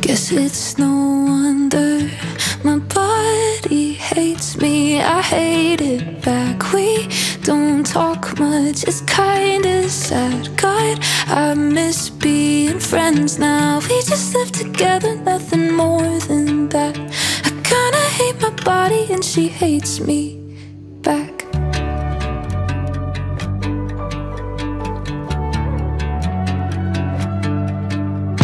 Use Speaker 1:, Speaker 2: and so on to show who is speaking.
Speaker 1: Guess it's no wonder my body hates me. I hate it back. We don't talk much, it's kinda sad. God, I miss being friends now. We just live together, nothing more than that. I kinda hate my body and she hates me.